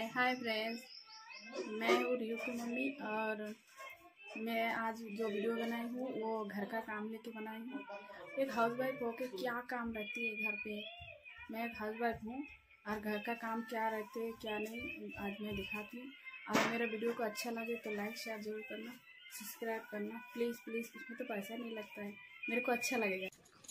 Hi friends, मैं हूँ रियू की मम्मी और मैं आज जो वीडियो बनाई हूँ वो घर का काम लेके बनाई हूँ। एक हाउसवाइफ होके क्या काम रहती है घर पे। मैं एक हाउसवाइफ हूँ और घर का काम क्या रहते हैं क्या नहीं आज मैं दिखाती हूँ। और मेरा वीडियो को अच्छा लगे तो लाइक शेयर जरूर करना, सब्सक्राइब करना प्लीज़ प्लीज़। इसमें तो पैसा नहीं लगता है, मेरे को अच्छा लगेगा।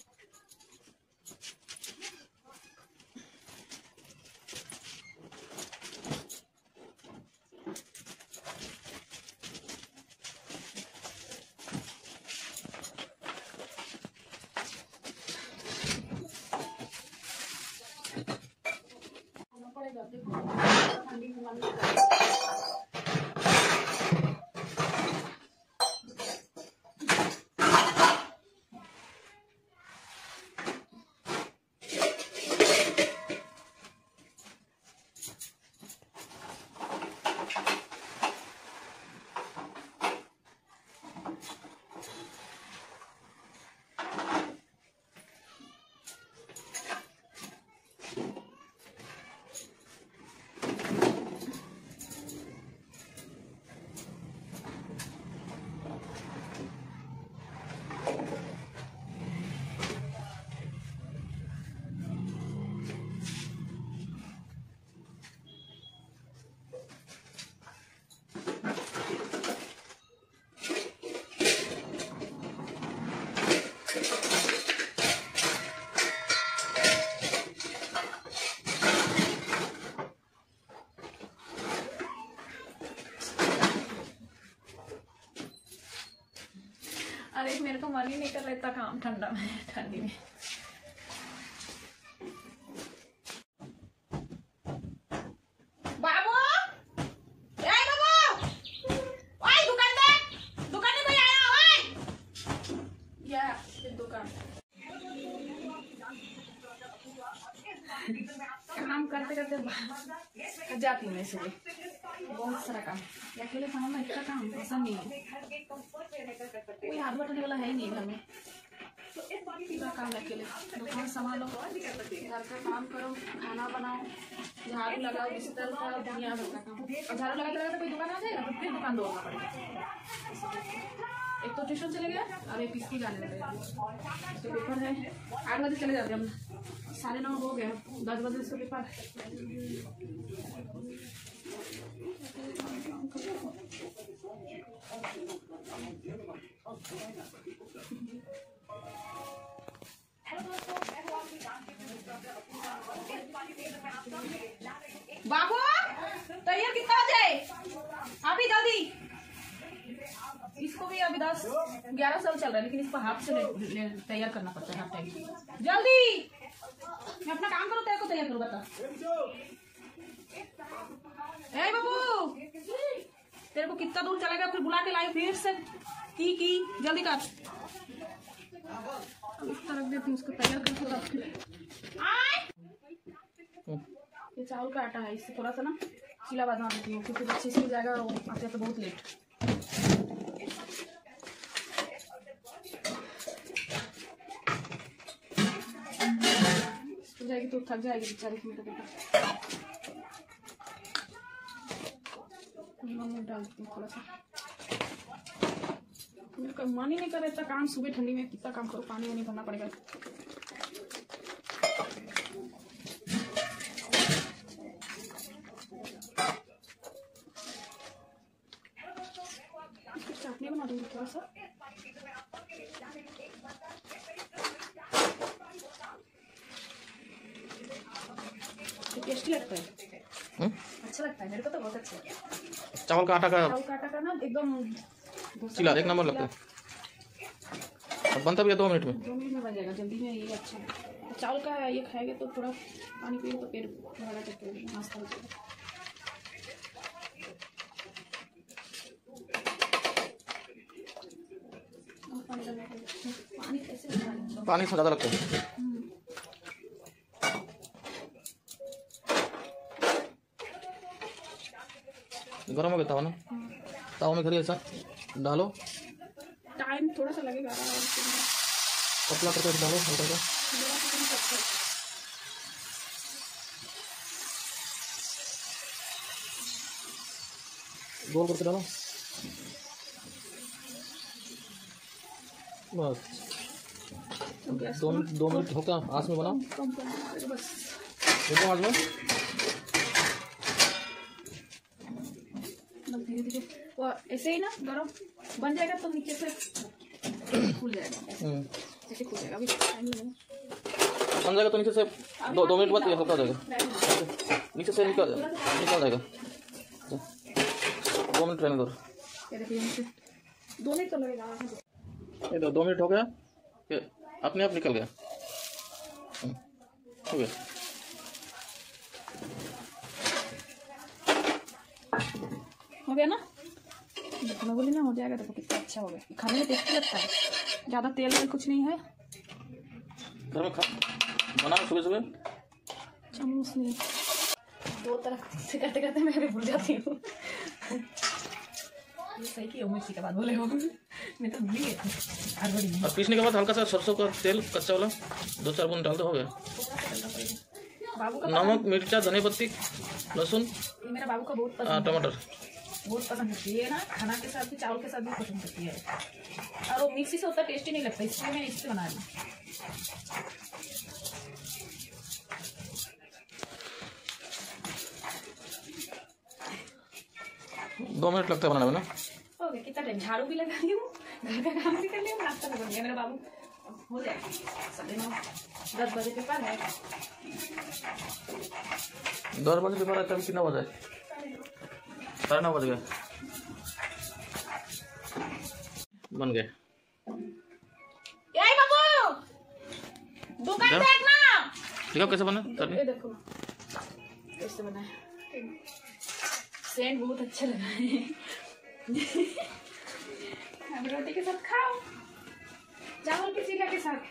अरे मेरे को मन ही नहीं कर रहा काम ठंडी में। बाबू, ए बाबू, ओए दुकान में कोई आया ओए। या ये दुकान काम करते करते जाती हूँ इसलिए बहुत सारा काम अकेले काम में इतना काम पसंद नहीं है। कोई हाथ बटाने वाला है ही नहीं घर में, पूरा काम अकेले। दुकान संभालो, घर का काम करो, खाना बनाओ, झाड़ू लगाओ, बिस्तर का दुनिया भर का काम। और झाड़ू लगाते लगाते कोई दुकान आ जाएगा तो फिर दुकान दौड़ना पड़ेगा। एक तो ट्यूशन चले गया और एक स्कूल जाने लगे तो पेपर है 8 बजे चले जाते हम, 9:30 हो गया, 10 बजे इसका पेपर है। बाबू तैयार कितना बजे? अभी जल्दी। इसको भी अभी 10-11 साल चल रहा है लेकिन इसको हाथ से तैयार करना पड़ता है हर टाइम। जल्दी मैं अपना काम करूँ, तेरे को तैयार करूँ बता। ए बाबू तेरे को कितना दूर चलेगा, फिर बुला के लाई फिर से की जल्दी कर। इस तरह देती हूँ उसको तैयार करके। ये चावल का आटा है, इससे थोड़ा सा ना चीला बना देती हूँ क्योंकि बच्चे इसमें जाएगा आते तो बहुत लेट। स्कूल जाएगी तो थक जाएगी बेचारी। डालती हूँ थोड़ा सा, मन ही नहीं कर रहा काम। सुबह ठंडी में कितना काम करो, पानी वानी भरना पड़ेगा। चटनी बना दूंगी थोड़ा सा। टेस्टी लगता है, अच्छा लगता है, मेरे को तो बहुत अच्छा लगता है। चावल का आटा का ना एकदम चिला एक नंबर लगता है। अब बनता भी है 2 मिनट में। 2 मिनट में बन जाएगा, जल्दी में ये अच्छा है। चावल का ये खाएंगे तो थोड़ा पानी पिए तो फिर भरा करके नाश्ता हो जाएगा। पानी इसमें ज़्यादा लगता है। गरम हो गया तवा ना, तवा में करिए ऐसा डालो, टाइम थोड़ा सा लगेगा, पतला करके डालो हल्का सा। गोल करके डालो बस। गैस 2 मिनट होगा आँच में बनाओ, कम करना बस। देखो आँच में बस धीरे धीरे वो ऐसे ही ना गरम बन जाएगा तो नीचे से खुल जाएगा। जैसे खुल जाएगा, अभी टाइम लगेगा। बन जाएगा तो नीचे से 2 मिनट बाद ये हल्का हो जाएगा, नीचे से निकल जाएगा। 2 मिनट रहने दो। ये देखिए नीचे 2 मिनट तो लगेगा। ये 2 मिनट हो गया, ये अपने आप निकल गया। हो गया। हो गया ना, मैं बोली ना हो जाएगा। देखो कितना अच्छा हो गया, खाने में टेस्टी लगता है। ज़्यादा तेल वेल कुछ नहीं है। घर में खा बना सुबह सुबह चम्मच नहीं, 2 तरफ से करते करते मैं भी भूल जाती हूँ। ये सही की मिर्ची के बाद बोले हो, मैं तो भूल गई थी। और पीसने के बाद हल्का सा सरसों का तेल कच्चा वाला 2-4 बूंद डाल दो, हो गया। बाबू का नमक, मिर्चा, धनिया पत्ती, लहसुन, ये मेरा बाबू का बहुत पसंद, टमाटर बहुत पसंद होती है ना। खाना के साथ भी, चावल के साथ भी पसंद करती है। और वो मिक्सी से उतना टेस्टी नहीं लगता, इसलिए मैं इससे बना रही हूँ। 2 मिनट लगता है बनाने में ना। हो गया, कितना टाइम, झाड़ू भी लगा दी हूँ, घर का काम भी कर लिया, नाश्ता भी बन गया। मेरा बाबू हो जाएगा 9:30 बजे पेपर है। 10 बजे पेपर है, तभी कितना बजे? 9:30 बज गए। बन गए। यही बाबू दुकान देखना, देखो कैसे बना। ये देखो कैसे बना है। सेंट बहुत अच्छा लगा है। अब रोटी के साथ खाओ, चावल की चिल्ला के साथ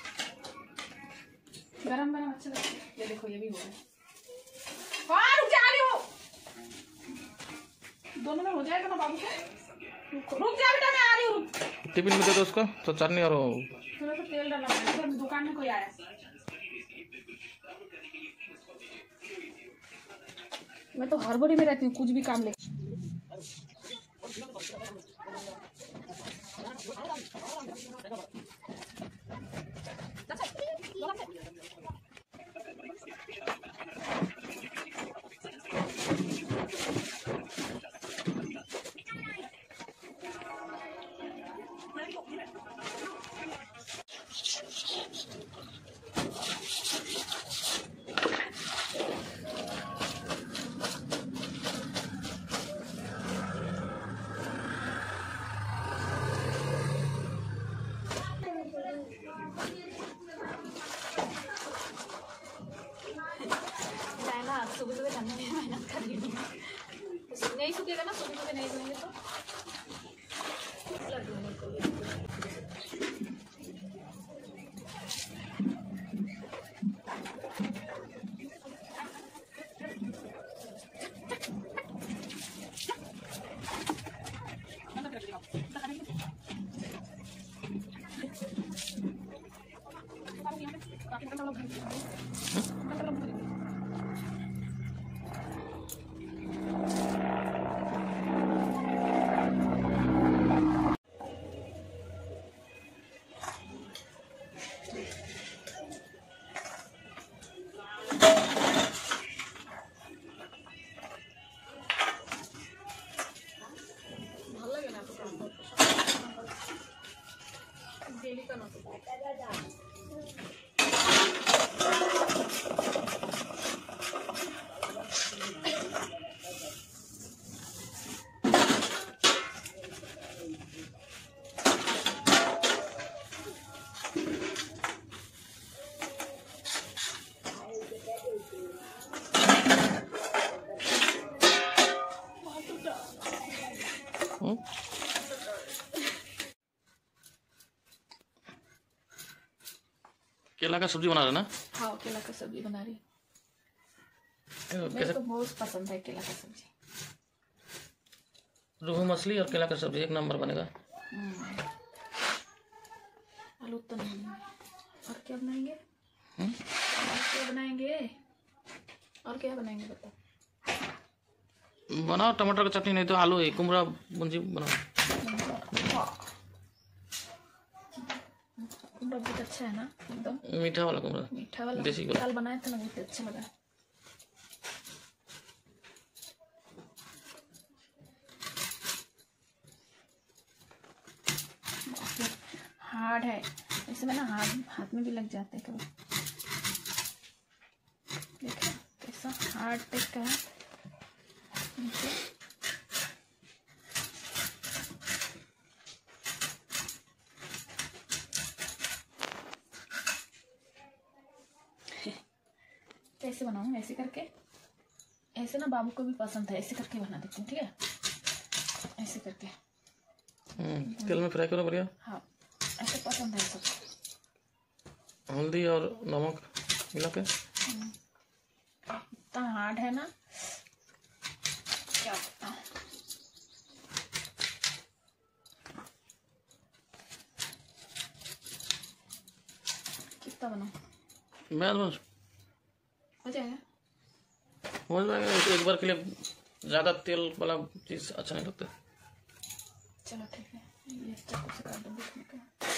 गरम गरम अच्छा लगता है। ये देखो ये भी हो गया। और रुक जा रही हो, दोनों में हो जाएगा ना बाबू को। रुक जा बेटा, मैं आ रही हूँ। टिफिन में दे दो उसको, तो चटनी और थोड़ा सा तेल डालना पड़ेगा, दुकान में कोई आया। मैं तो हड़बड़ी में रहती हूँ, कुछ भी काम ले। सुबह सुबह करने में मेहनत कर रही हूँ, नहीं सूखेगा ना, सुबह सुबह नहीं धोएंगे तो डेली का ना। केला का सब्जी बना रहे ना? हाँ, केला का सब्जी बना रही। मेरे कैसे? को बहुत पसंद है केला का सब्जी। रोहू मछली और केला का सब्जी एक नंबर बनेगा। आलू तो नहीं है। और क्या बनाएंगे? और क्या बनाएंगे? और क्या बनाएंगे बताओ। बनाओ टमाटर का चटनी, नहीं तो आलू है कुमड़ा बुंजी बनाओ। कुमड़ा बहुत अच्छा है ना, एकदम मीठा वाला कुमड़ा, मीठा वाला। देसी वाला। कल बनाए थे ना, बहुत अच्छा लगा। हार्ड है, इसमें ना हाथ में भी लग जाते हैं कभी। देखो कैसा हार्ड टाइप का है। कैसे बनाऊँ? ऐसे करके, ऐसे ना बाबू को भी पसंद है, ऐसे करके बना देती हूँ, ठीक है? ऐसे करके तेल में फ्राई करो बढ़िया। हाँ, ऐसे पसंद है सब। हल्दी और नमक मिला के। इतना हार्ड है ना, क्या बताऊं। कितना बनाऊं? मैं हो जाएगा। हो जाएगा, एक बार के लिए ज़्यादा तेल वाला चीज़ अच्छा नहीं लगता। चलो ठीक है, ये चाकू से काट दो बीच में का।